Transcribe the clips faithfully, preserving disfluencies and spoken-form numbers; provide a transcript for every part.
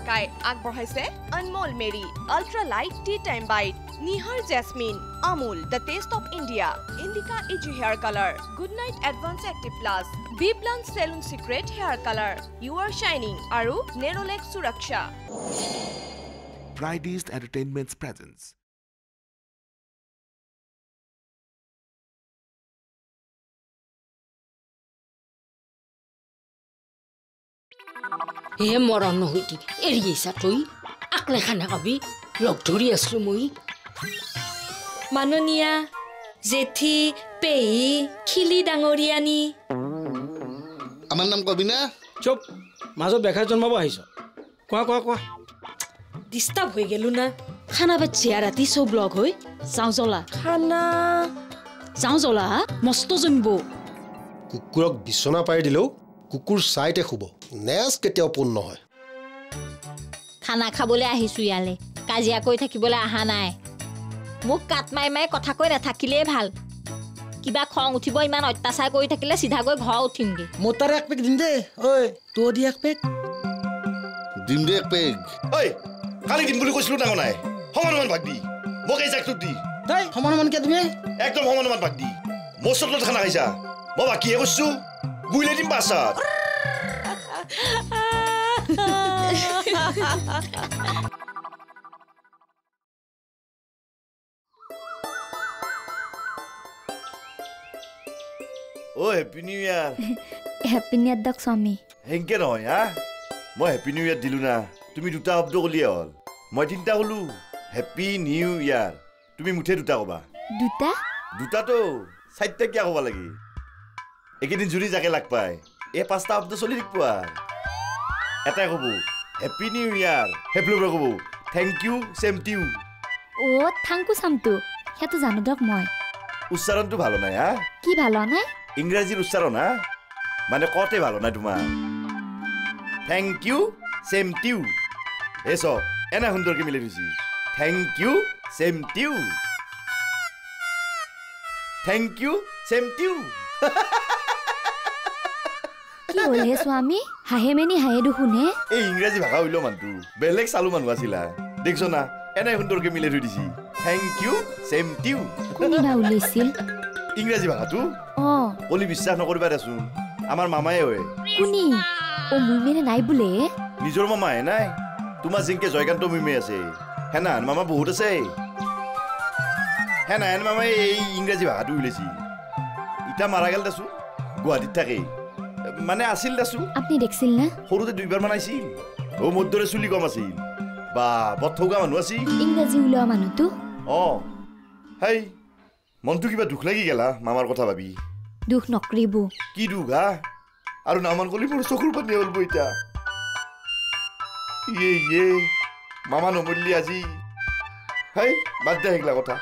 ঢাকাই আগবঢ়াইছে Anmol Marie ultra light tea time bite Nihar jasmine Amul the taste of India Indica easy hair colour good night advance active plus B plan salon secret hair colour you are shining আৰু নেৰোলেক সুৰক্ষা Fridays Entertainment's presence. হে মৰণ নহৈতি এৰিয়েছা তই আকলে খানা খাবি লগ ধৰি আছিলো মই মাননীয়া জেঠি পেহী খিলি ডাঙৰীয়ানী আমাৰ নাম কবি না চুপ মাজত বেখাৰ জন্মাব আহিছ কোৱা কোৱা কোৱা ডিষ্টাৰ্ব হৈ গেলো না খানা বাচ্চিয়া ৰাতি চব লগ হৈ যাওঁ জ্বলা খানা যাওঁ জ্বলা মস্ত জমিব কুকুৰক বিচনা পাৰি দিলেও কুকুৰ চাইতে শুব নেজ কেতিয়াও পূৰ্ণ নহয় খানা খাবলৈ আহিছো ইয়ালে কাজিয়া কৈ থাকিবলৈ আহা নাই মোক কাট মাই মাই কথা কৈ নাথাকিলেই ভাল কিবা খং উঠিব ইমান অত্যাচাৰ কৰি থাকিলে চিধা গৈ ঘৰ উঠিমগে মোৰ তাৰ এক পেক দিম দে ঐ তো দি এক পেক দিম দে এক পেক ঐ কালি দিম বুলি কৈছিলো ডাঙৰ নাই সমান সমান ভাগ দি মোক এই জাকটোত দি তই সমান সমান কে তুমি একদম সমান সমান ভাগ দি মোৰ চটলত খানা খাইছা মই বাকীহে কৈছো গুইলে দিম পাছত ও happy new year happy new year দক স্বামী হেংকে নহয় হা মই হ্যাপি নিউ ইয়ার দিলু না তুমি দুটা শব্দ কলিয়ে হল মই তিনটা কলু হ্যাপি নিউ ইয়ার তুমি মুঠে দুটা কবা দুটা দুটা তো চারটা কিয়া কবা লাগে একেদিন জুৰি যাকে লাগ পায় এই পাঁচটা শব্দ চলি থাকিব এটাই কব হ্যাপি নিউ ইয়ার হেপ্লুবে কব থ্যাংক ইউ সেম টিউ ও থাংকু সামতু হেতু জানো দক মই উচ্চাৰণটো ভালো নাই হা কি ভালো নাই ইংৰাজীৰ উচ্চাৰণ হা মানে কতে ভালো নাই তোমাৰ থ্যাংক ইউ সেম টিউ এছ এনে সুন্দৰকে মিলাই দিছি thank you same to thank you same to কি হল হে স্বামী হাহে মেনি হাহে দুখুনে এই ইংৰাজী ভাষা হইলো মানটো বেলেগ চালু মানুহ আছিলা দেখছ না এনে সুন্দৰকে মিলাই থৈ দিছি থ্যাংক ইউ সেম টিউ কোনিবা উলাইছিল ইংৰাজী ভাষাটো অ অলি বিশ্বাস নকৰিবা দেচোন আমাৰ মামায়ে হয় কোনি ও মুইমেনে নাই বুলে নিজৰ মামায়ে নাই তোমাৰ জিংকে জয়কান্ত মুইমে আছে হেনা মামা বহুত আছে হেনা হেন মামাই এই ইংৰাজী ভাষাটো উলাইছি ইটা মাৰা গেল দেচোন গুৱাহাটীত থাকে মানে আছিল দেচো আপনি দেখছিল না সৰুতে দুইবাৰ মান আইছিল ও মধ্যৰে চুলি কম আছিল বা বথৌগা মানুহ আছিল ইংৰাজী উলোৱা মানুহটো অ হাই মনটো কিবা দুখ লাগি গেলা মামাৰ কথা ভাবি দুখ নকৰিব কি দুখ হা আৰু নামান কলি মোৰ চকুৰ পানী হ'ল বইতা ইয়ে ইয়ে মামা নমৰলি আজি হাই বাদ দে সেইগিলা কথা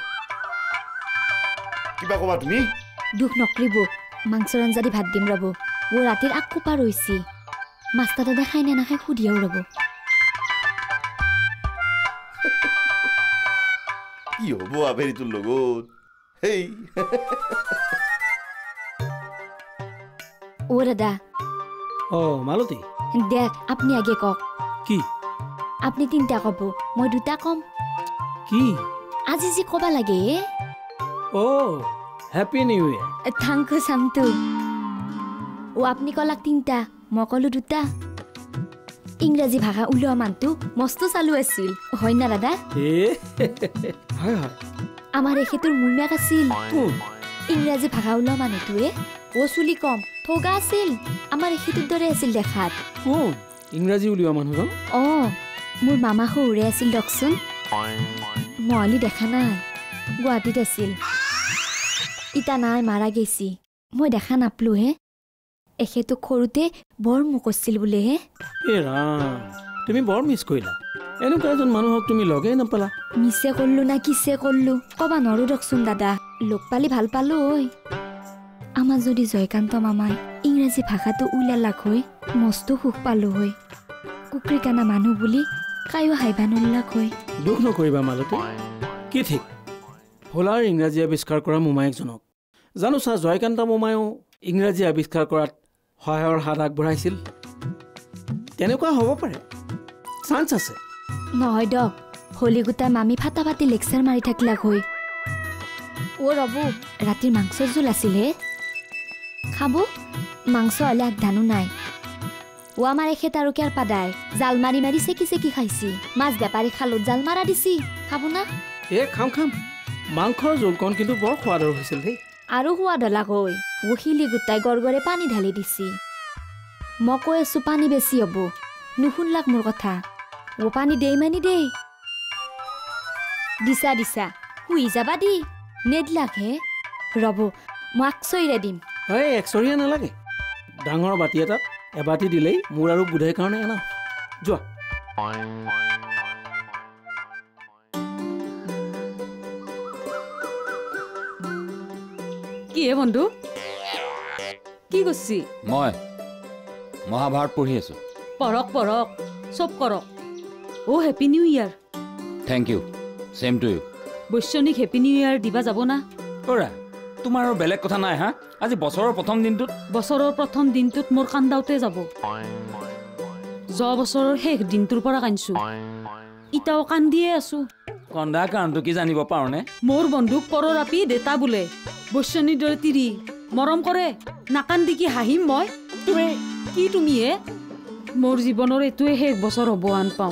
কিবা কবা তুমি দুখ নকৰিব মাংস আঞ্জা দি ভাত দিম ৰব ও ৰাতিৰ আকু পাৰ হৈছি মাস্তা দাদা খাই নে নাখাই সুধিয়াও ৰব কি হব আবেৰিটোৰ লগত হেই ও দাদা ও মালতী দেখ আপনি আগে কক কি আপনি তিনটা কব মই দুটা কম কি আজি যি কবা লাগে ও হ্যাপি নিউ ইয়ার থাংকু সামতু ও আপনি কলাক তিনটা মই কলো দুটা ইংৰাজী ভাষা উলোৱা মানটো মস্ত চালু আছিল হয় না দাদা এ হয় হয় আমাৰ এখেতৰ মুইমাক আছিল ইংৰাজী ভাষা উলোৱা মানুহটোৱে ও চুলি কম থগা আছিল আমাৰ এখেতৰ দৰে আছিল দেখাত কোন ইংৰাজী উলিওৱা মানুহজন অ মোৰ মামা সৰুৰে আছিল দকচোন মলি দেখা নাই গুৱাহাটীত আছিল ইটা নাই মাৰা গেছি মই দেখা নাপলো হে এখেতক সৰুতে বৰ মুখ আছিল বোলে হে এ ৰাম তুমি বৰ মিছ কৰিলা এনেকুৱা এজন মানুহক তুমি লগেই নাপালা মিছে কৰলো না কিছে কৰলো কবা নৰো দকচোন দাদা লগ পালি ভাল পালো ঐ আমাৰ যদি জয়কান্ত মামাই ইংৰাজী ভাষাটো উলালাক হৈ মস্ত সুখ পালো হৈ কুকুৰী কানা মানুহ বুলি কায়ো হাইবা নলাক হৈ দুখ নকৰিবা মালতে কি ঠিক ভোলাৰ ইংৰাজী আৱিষ্কাৰ কৰা মোমায়েকজনক জানো চা জয়কান্ত মোমায়েও ইংৰাজী আৱিষ্কাৰ কৰাত সহায়ৰ হাত আগবঢ়াইছিল তেনেকুৱা হ'ব পাৰে চান্স আছে নহয় দক হলি গোটাই মামি ফাটা ফাটি লেকচাৰ মাৰি থাকিলাক হৈ অ' ৰ'ব ৰাতিৰ মাংসৰ জোল আছিলে খাব মাংস হ'লে আগধানো নাই ও আমাৰ এখেত আৰু কেয়াৰ পাদাই জাল মাৰি মাৰি চেকি চেকি খাইছি মাছ বেপাৰী খালত জাল মাৰা দিছি খাব না এ খাম খাম মাংসৰ জোলকণ কিন্তু বৰ সোৱাদৰ হৈছিল দেই আৰু সোৱাদ হলাক হৈ ও শিলি গোটাই গড়গড়ে পানী ঢালি দিছি মই কৈ আছো পানী বেছি হ'ব নুশুনলাক মোৰ কথা ও পানী দেই মানি দেই দিছা দিছা শুই যাবা দি নেদলাক হে ৰ'ব মই আকচৈৰে দিম এই একচৰীয়া নালাগে ডাঙৰ বাতি এটাত এবাতি দিলেই মোৰ আৰু বুধাই কাৰণে এনা যোৱা কি হে বন্ধু কি করছি মই মহাভাৰত পঢ়ি আছো পঢ়ক পঢ়ক সব কৰক ও happy new year thank you same to you বৈশ্বনিক হ্যাপি নিউ ইয়াৰ দিবা যাব না ওৰা তোমাৰ আৰু বেলেগ কথা নাই হা আজি বছৰৰ প্ৰথম দিনটোত বছৰৰ প্ৰথম দিনটোত মোৰ কান্দাওতে যাব যোৱা বছৰৰ শেষ দিনটোৰ পৰা কান্দিছো ইটাও কান্দিয়ে আছো কন্দা কাৰণটো কি জানিব পাৰোনে মোৰ বন্ধুক পৰৰাপি দেতা বোলে বৈশ্বনিৰ দৰে তিৰি মৰম কৰে নাকান্দি কি হাঁহিম মই তুমি কি তুমি হে মোৰ জীৱনৰ এইটোৱে শেষ বছৰ হ'ব আন পাওঁ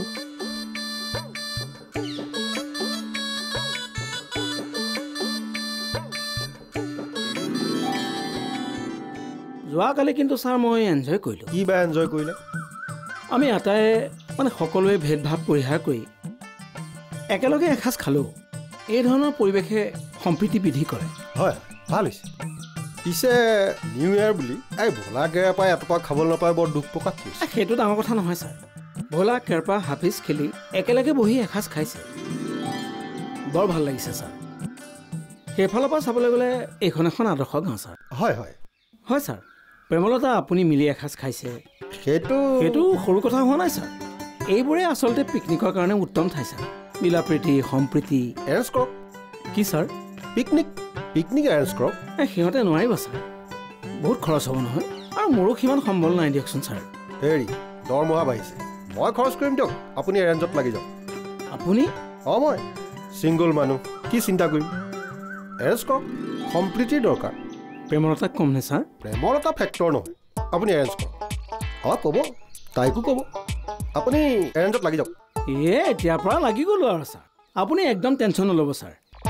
যোৱাকালি কিন্তু ছাৰ মই এনজয় কৰিলোঁ কি বা এনজয় কৰিলে আমি আটাই মানে সকলোৱে ভেদভাৱ পৰিহাৰ কৰি একেলগে এসাঁজ খালোঁ এই ধৰণৰ পৰিৱেশে সম্প্ৰীতি বৃদ্ধি কৰে হয় ভাল হৈছে পিছে নিউ ইয়াৰ বুলি এই ভোলা কেৰেপাই এটপা খাবলৈ নাপায় বৰ দুখ প্ৰকাশ কৰিছে সেইটো ডাঙৰ কথা নহয় ছাৰ ভোলা কেৰেপা হাফিজ খেলি একেলগে বহি এসাঁজ খাইছে বৰ ভাল লাগিছে ছাৰ সেইফালৰ পৰা চাবলৈ গ'লে এইখন এখন আদৰ্শ গাঁও ছাৰ হয় হয় হয় ছাৰ প্ৰেমলতা আপুনি মিলি এসাঁজ খাইছে সেইটো সেইটো সৰু কথা হোৱা নাই ছাৰ এইবোৰে আচলতে পিকনিকৰ কাৰণে উত্তম ঠাই ছাৰ মিলা প্ৰীতি সম্প্ৰীতি এৰেঞ্জ কৰক কি ছাৰ পিকনিক পিকনিক এৰেঞ্জ কৰক এই সিহঁতে নোৱাৰিব ছাৰ বহুত খৰচ হ'ব নহয় আৰু মোৰো সিমান সম্বল নাই দিয়কচোন ছাৰ হেৰি দৰমহা বাঢ়িছে মই খৰচ কৰিম দিয়ক আপুনি এৰেঞ্জত লাগি যাওক আপুনি অঁ মই ছিংগল মানুহ কি চিন্তা কৰিম এৰেঞ্জ কৰক সম্প্ৰীতিৰ দৰকাৰ প্ৰেমলতাক কমনে ছাৰ প্ৰেমৰ এটা ফেক্টৰ নহয় আপুনি এৰেঞ্জ কৰক অঁ ক'ব তাইকো ক'ব আপুনি এৰেঞ্জত লাগি যাওক এ এতিয়াৰ পৰা লাগি গ'লো আৰু ছাৰ আপুনি একদম টেনশ্যন নল'ব ছাৰ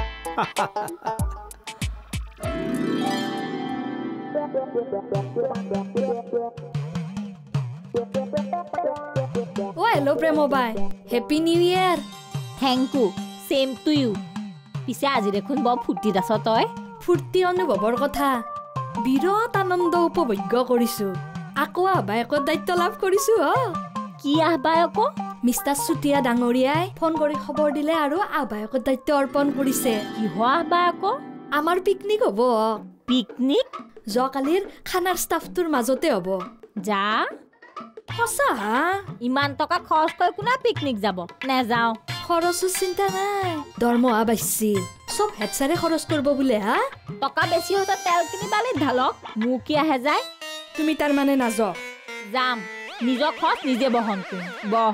অ hello' Prem bye happy new year thank you same to you পিছে আজি দেখোন বৰ ফূৰ্তিত আছ তই ফূৰ্তি অনুভৱৰ কথা বিৰাট আনন্দ উপভোগ্য কৰিছো আকৌ আহ্বায়কৰ দায়িত্ব লাভ কৰিছো অ কি আহ্বায়ক মিষ্টাৰ চুতীয়া ডাঙৰীয়াই ফোন কৰি খবৰ দিলে আৰু আহ্বায়কৰ দায়িত্ব অৰ্পণ কৰিছে কিহ আহ্বায়ক আমাৰ পিকনিক হ'ব পিকনিক যোৱাকালিৰ খানাৰ ষ্টাফটোৰ মাজতে হ'ব যা সঁচা ইমান টকা খৰচ কৰি কোনে পিকনিক যাব নেযাওঁ খৰচৰ চিন্তা নাই দৰমহা বাঢ়িছি চব হেডচাৰে খৰচ কৰিব বোলে হা টকা বেছি হতে তেল কিনি বালিত ঢালক মোক কি আহে যায় তুমি তাৰ মানে নায যাম নিজৰ খৰচ নিজে বহন কৰিম বহ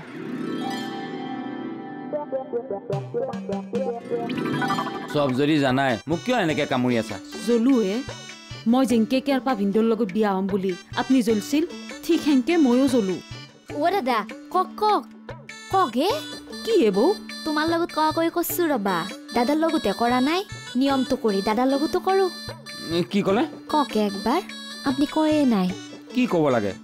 সব যদি জানাই মোক কিয় এনেকে কামুৰি আছা জলুৱে মই যেনকে কেৰপা ভিন্দৰ লগত বিয়া হ'ম বুলি আপুনি জ্বলছিল ঠিক সেনকে ময়ো জ্বলো অ দাদা কক কক কক হে কি হে বৌ তোমাৰ লগত কোৱা কৈ কৈছো ৰবা দাদাৰ লগতে কৰা নাই নিয়মটো কৰি দাদাৰ লগতো কৰো কি ক'লে কক একবাৰ আপুনি কয়ে নাই কি ক'ব লাগে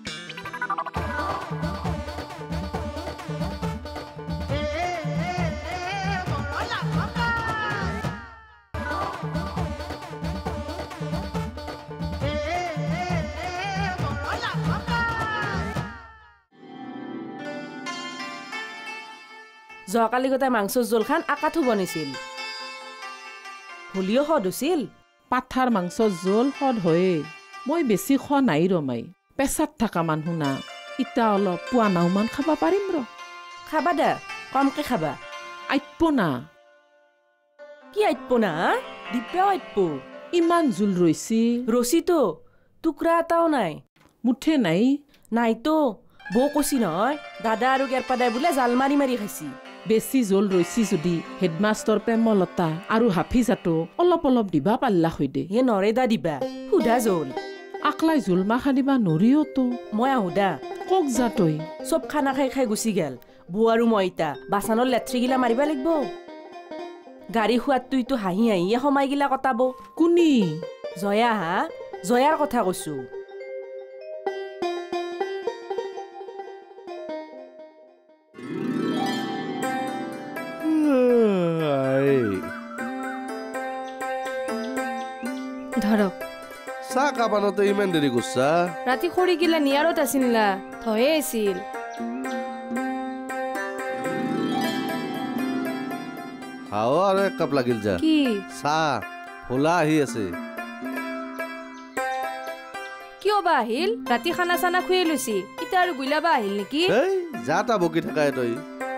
যোৱাকালি গোটাই মাংসৰ জোল খান আকাঠো বনিছিল হলিও সদ হৈছিল পাঠাৰ মাংসৰ জোল সদ হয়ে মই বেছি খোৱা নাই ৰমাই পেচাত থকা মানুহ না ইটা অলপ পোৱা নাওমান খাব পাৰিম ৰ খাবা দে কমকে খাবা আইপ না কি আইপ না দিব্যাও আইপ ইমান জোল ৰৈছি ৰচিতো টুকুৰা এটাও নাই মুঠে নাই নাইতো বৌ কৈছি নহয় দাদা আৰু কেৰপাদাই বোলে জাল মাৰি মাৰি খাইছি বেছি জোল ৰৈছি যদি হেডমাষ্টৰ প্ৰেমলতা আৰু হাফিজাটো অলপ অলপ দিবা পাল্লা হৈ দে হে নৰেদা দিবা সুধা জোল আকলাই জোল মাখা দিবা নৰিওতো মই আহুদা কক যা তই চব খানা খাই খাই গুচি গেল বৌ আৰু মই ইতা বাচানৰ লেথ্ৰিগিলা মাৰিবা লাগিব গাড়ী খোৱাতটো ইটো হাঁহি হাঁহিয়ে সোমাই গিলা কটাব কোনি জয়া হা জয়াৰ কথা কৈছো ধৰক চাহ কাপানতে ইমান দেৰি কৰিছা ৰাতি খৰি গিলা নিয়াৰত আছিল না থয়ে আছিল খাও আৰু এক কাপ লাগিল যা কি চাহ ভোলা আহি আছে কিয় বা আহিল ৰাতি খানা চানা খুৱাই লৈছি এতিয়া আৰু গুইলাবা আহিল নেকি এই যা তা বকি থাকাই তই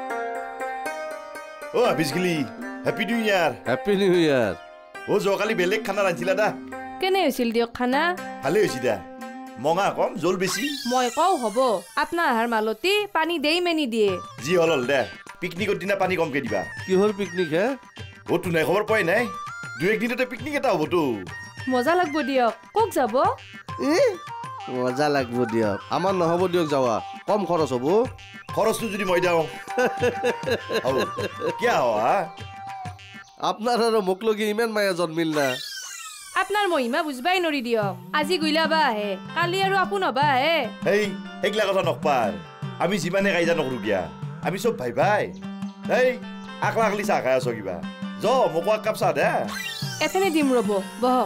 অ হাফিজগিলি happy new year happy new year অ যোৱাকালি বেলেগ খানা ৰান্ধিলা দা কেনে হৈছিল দিয়ক খানা ভালে হৈছে দা মঙা কম জোল বেছি মই কওঁ হ'ব আপোনাৰ আহাৰ মালতি পানী দেই মেনি দিয়ে যি হল হল দে পিকনিকৰ দিনা পানী কমকে দিবা কিহৰ পিকনিক হে অ তো নাই খবৰ পাই নাই দুই এক দিনতে পিকনিক এটা হ'বতো মজা লাগব দিয়ক ক'ক যাব মজা লাগব দিয়ক আমাৰ নহ'ব দিয়ক যাৱা কম খৰচ হ'ব খৰচটো যদি মই দিওঁ কিয় হা আপোনাৰ আৰু মোক লগি ইমান মায়া জন্মিল না আপোনাৰ মহিমা বুজবাই নৰি দিয়ক আজি গুইলাবা আহে কালি আৰু আপোন হবা আহে এই সেইগিলা কথা নকপাৰ আমি যিমানে কাইজা নকৰো দিয়া আমি চব ভাই ভাই এই আকলা আকলি চাহ খাই আছো কিবা য মোক এক কাপ চাহ দে এখনে দিম ৰ'ব বহক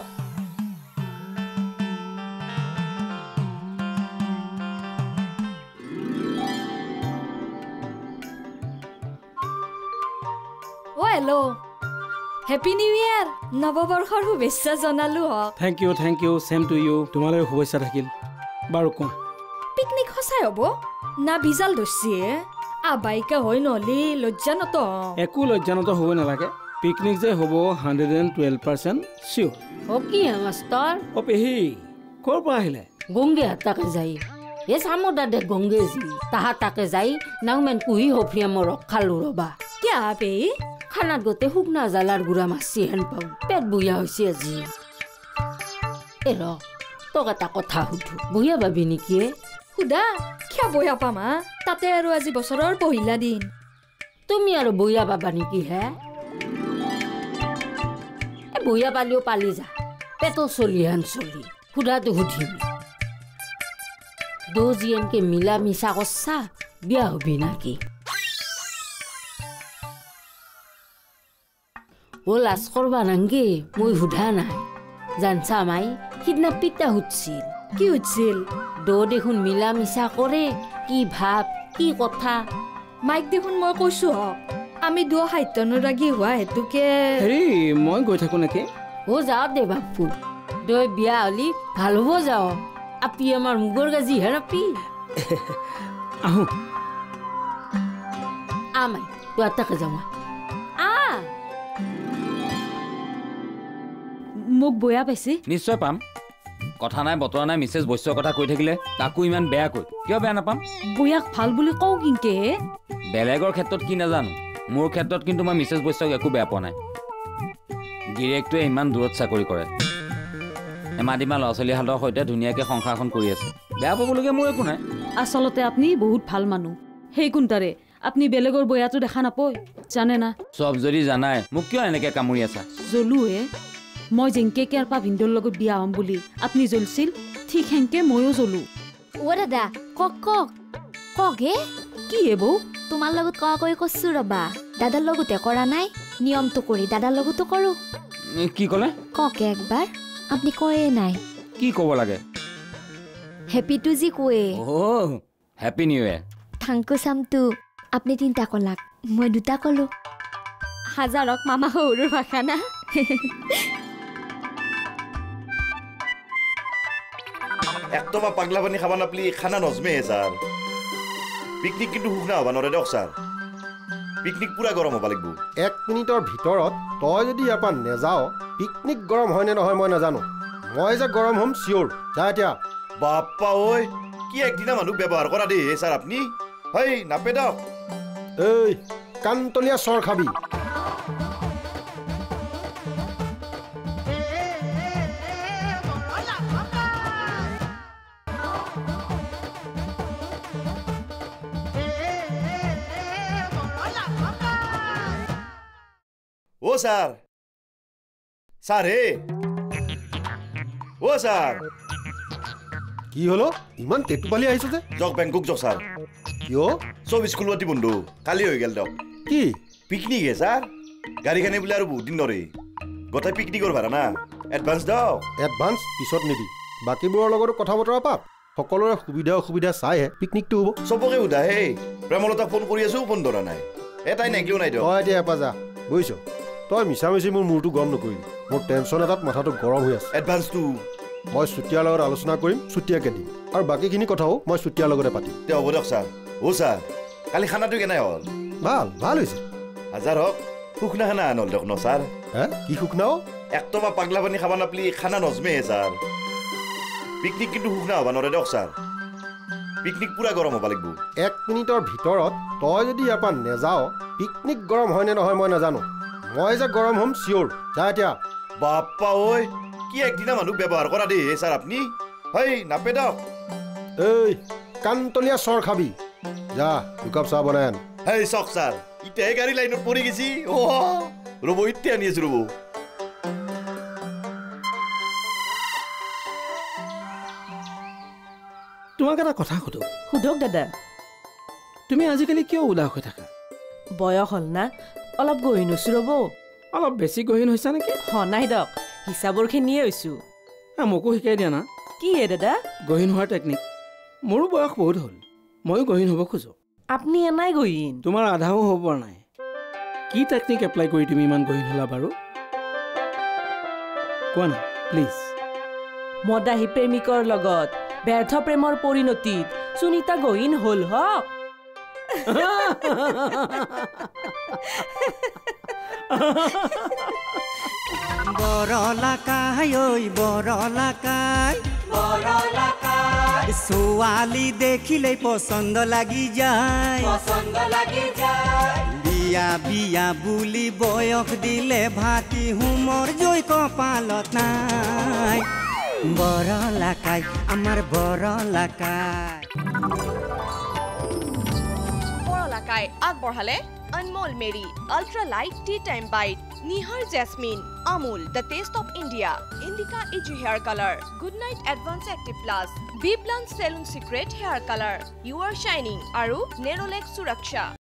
অ হেল্ল' হেপী নিউ ইয়াৰ নৱবৰ্ষৰ শুভেচ্ছা জনালো হওক thank you thank you same to you তোমালৈ শুভেচ্ছা থাকিল বাৰু কোৱা পিকনিক সঁচাই হ'ব না বিজাল ধৰছি আবাইকা হৈ নহ'লে লজ্জানত একো লজ্জানত হ'ব নালাগে পিকনিক যে হ'ব হাণ্ড্ৰেড এণ্ড টুৱেল্ভ পাৰ্চেণ্ট চিয়'ৰ অ কি হে মাষ্টৰ অ পেহী ক'ৰ পৰা আহিলে গংগে হাতাকে যাই এ চামো দাদে গংগেজি তাহা তাকে যাই নাংমেন কুহি হফিয়া মই ৰখালো ৰবা কিয় পেহী খানাত গোটেই শুকনা জালাৰ গুড়া মাছি হেন পাওঁ পেট বহিয়া হৈছে আজি এ ৰ তোক এটা কথা সুধো বহিয়া পাবি নেকি সুধা কিয় বহিয়া পামা তাতে আৰু আজি বছৰৰ পহিলা দিন তুমি আৰু বহিয়া পাবা নেকি হে এ বহিয়া পালিও পালি যা পেটো চলি হেন চলি সুধাটো সুধিম দৌ জীয়েনকে মিলা মিছা কচ্ছা বিয়া হবি নাকি ও লাজ কৰবা নাংগে মই সোধা নাই জানছা মাই সিদিনা পিতা সুধছিল কি সুধছিল দৌ দেখোন মিলা মিছা কৰে কি ভাব কি কথা মাইক দেখোন মই কৈছো হক আমি দুও সাহিত্যানুৰাগী হোৱা হেতুকে হেৰি মই গৈ থাকো নেকি ও যাওঁ দে বাপু দৈ বিয়া হলি ভাল হ'ব যাওঁ আপি আমাৰ মুগৰ গাজি হে আপি আহো আমাই তোৰ তাকে যাওঁ আ মোক বয়া পাইছে নিশ্চয় পাম কথা নাই বতৰা নাই মিছেছ বৈশ্যৰ কথা কৈ থাকিলে তাকো ইমান বেয়াকৈ কিয় বেয়া নাপাম বয়াক ভাল বুলি কওঁ কিনকে বেলেগৰ ক্ষেত্ৰত কি নাজানো মোৰ ক্ষেত্ৰত কিন্তু মই মিছেছ বৈশ্যক একো বেয়া পোৱা নাই গিৰিয়েকটোৱে ইমান দূৰত চাকৰি কৰে এমাদিমা ল'ৰা ছোৱালীহালৰ সৈতে ধুনীয়াকৈ সংসাৰখন কৰি আছে বেয়া পাবলগীয়া মোৰ একো নাই আচলতে আপুনি বহুত ভাল মানুহ সেই কোনটাৰে আপুনি বেলেগৰ বয়াটো দেখা নাপায় জানে না চব যদি জানাই মোক কিয় এনেকৈ কামুৰি আছা জ্বলোৱে মই যেনকে কেৰপা ভিন্দৰ লগত বিয়া হ'ম বুলি আপুনি জ্বলছিল ঠিক সেনকে ময়ো জ্বলো অ দাদা কক কক কক হে কি হে বৌ তোমাৰ লগত কোৱা কৈ কৈছো ৰবা দাদাৰ লগতে কৰা নাই নিয়মটো কৰি দাদাৰ লগতো কৰো কি ক'লে কক একবাৰ আপুনি কয়ে নাই কি ক'ব লাগে হেপিটো যি কয়ে অ' হেপী নিউ ইয়াৰ থাংকু চামটো আপুনি তিনিটা কলাক মই দুটা কলো হাজাৰক মামা সৰুৰ ভাষা না একদম পাগলা পানী খাব নাপলি খানা নজমে ছাৰ পিকনিক কিন্তু শুকনা হ'ব নোৱাৰে দিয়ক ছাৰ পিকনিক পুৰা গৰম হ'ব লাগিব এক মিনিটৰ ভিতৰত তই যদি ইয়াৰ পৰা নেযাও পিকনিক গৰম হয়নে নহয় মই নাজানো মই যে গৰম হ'ম চিয়'ৰ যা এতিয়া বাপ্পা ঐ কি একদিনা মানুহ ব্যৱহাৰ কৰা দেই ছাৰ আপুনি হয় নাপে দক এই কান্তলীয়া চৰ খাবি ও স্যার স্যার হে ও স্যার কি হলো ইমান তেতুপালি আহিছে যে জক বেংকক জক স্যার কিয় সব স্কুল বাতি বন্ধু কালি হৈ গেল দক কি পিকনিক হে স্যার গাড়ীখানে বোলে আৰু বহুত দিন ধৰে গোটেই পিকনিকৰ ভাড়া না এডভান্স দাও এডভান্স পিছত নিবি বাকীবোৰৰ লগতো কথা বতৰা পাত সকলোৰে সুবিধা অসুবিধা চাইহে পিকনিকটো হ'ব চবকে সোধা হে প্ৰেমলতাক ফোন কৰি আছো ফোন ধৰা নাই এটাই নাইকিলেও নাই দিয়ক তই এতিয়া এপা যা বুজিছ তই মিছামিছি মোৰ মূৰটো গৰম নকৰিবি মোৰ টেনশ্যন এটাত মাথাটো গৰম হৈ আছে এডভান্সটো মই চুতীয়াৰ লগত আলোচনা কৰিম চুতীয়াকে দিম আৰু বাকীখিনি কথাও মই চুতীয়াৰ লগতে পাতিম দে হ'ব দিয়ক ছাৰ অ' ছাৰ কালি খানাটো কেনে হ'ল ভাল ভাল হৈছে হাজাৰ হওক শুকনা খানা আনল দিয়ক ন ছাৰ হে কি শুকনাও একটমা পাগলা পানী খাব নাপলি খানা নজমেহে ছাৰ পিকনিক কিন্তু শুকনা হ'ব নোৱাৰে দিয়ক ছাৰ পিকনিক পুৰা গৰম হ'ব লাগিব এক মিনিটৰ ভিতৰত তই যদি ইয়াৰ পৰা নেযাৱ পিকনিক গৰম হয়নে নহয় মই নাজানো মই যে গৰম হ'ম চিয়'ৰ যা এতিয়া বাপ্পা ঐ কি একদিনা মানুহ ব্যৱহাৰ কৰা দেই ছাৰ আপুনি হয় নাপে দক এই কান্তলীয়া চৰ খাবি যা দুকাপ চাহ বনাই আন হেই চক ছাৰ এতিয়াহে গাড়ী লাইনত পৰি গৈছি অ ৰ'ব এতিয়া আনি আছো ৰ'ব তোমাক এটা কথা সুধো সোধক দাদা তুমি আজিকালি কিয় উদাস হৈ থাকা বয়স হ'ল না অলপ গহীন হৈছোঁ ৰ'ব অলপ বেছি গহীন হৈছা নেকি নাই দক হিচাপৰখিনিয়ে হৈছোঁ মোকো শিকাই দিয়া না কি হে দাদা গহীন হোৱাৰ টেকনিক মোৰো বয়স বহুত হ'ল ময়ো গহীন হ'ব খোজো আপুনি এনাই গহীন তোমাৰ আধাও হ'ব পৰা নাই কি টেকনিক এপ্লাই কৰি তুমি ইমান গহীন হ'লা বাৰু কোৱা না প্লিজ মদাহী প্ৰেমিকৰ লগত ব্যৰ্থ প্ৰেমৰ পৰিণতিত সুনীতা গহীন হ'ল হওক বৰলাকাই ঐ বৰলাকাই বৰলাকাই ছোৱালী দেখিলেই পচন্দ লাগি যায় পচন্দ লাগি যায় বিয়া বিয়া বুলি বয়স দিলে ভাতি হুমৰ জয় কপালত নাই বৰলাকাই আমাৰ বৰলাকাই বৰলাকাই আগবঢ়ালে Anmol Marie ultra light tea time bite Nihar jasmine Amul the taste of India Indica easy hair colour good night advance active plus B plan salon secret hair colour you are shining और नेरोलेक्स सुरक्षा।